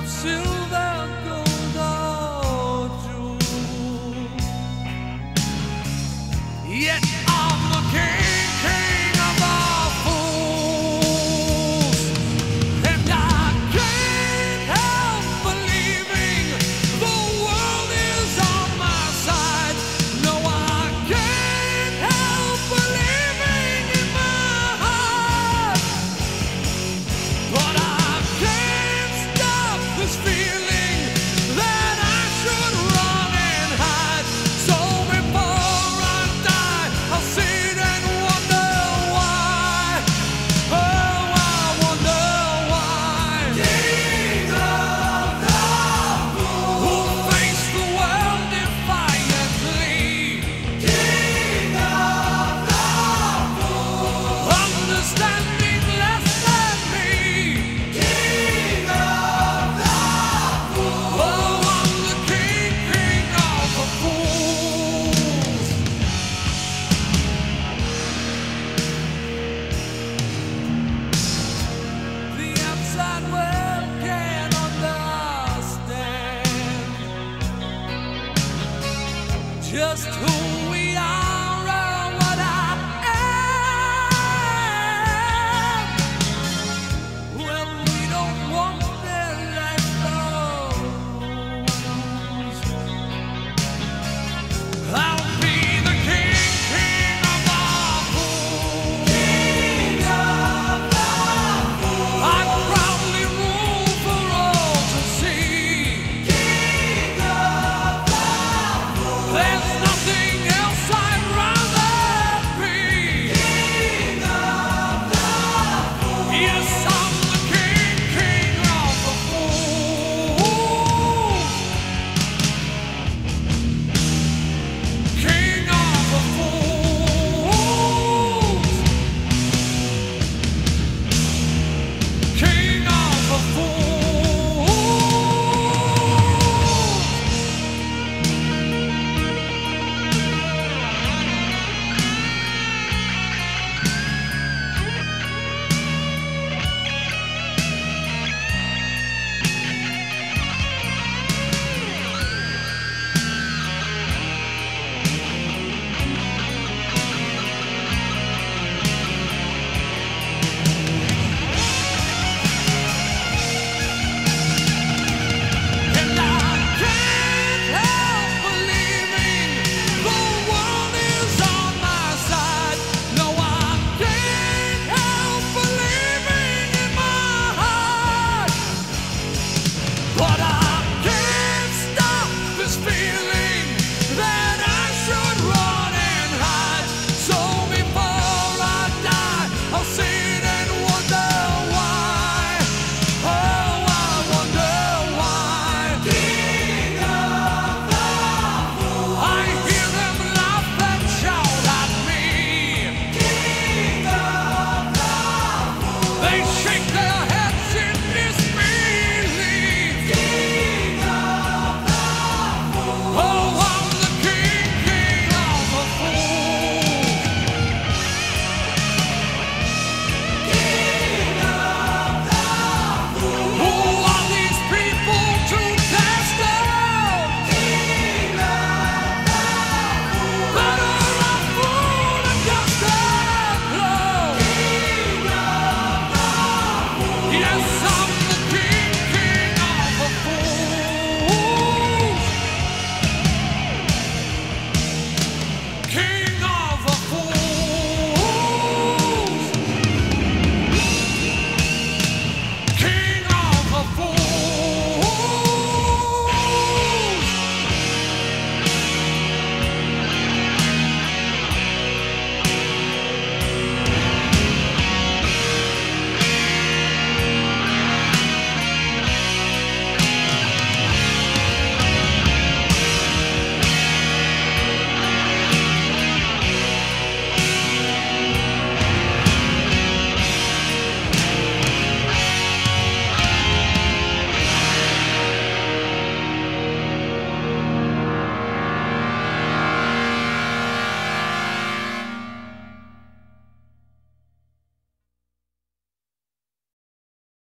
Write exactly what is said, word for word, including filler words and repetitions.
silver, gold, or jewels. Yet I'm the king, king of all fools, and I can't help believing the world is on my side. No, I can't help believing in my heart, but I can't stop this feeling that I should run and hide. So before I die, I'll sit and wonder why. Oh, I wonder why. King of the fools, who face the world defiantly. King of the fools, understanding less than me. King of the fools, oh, I'm the king, king of the fools. The outside world can't understand just who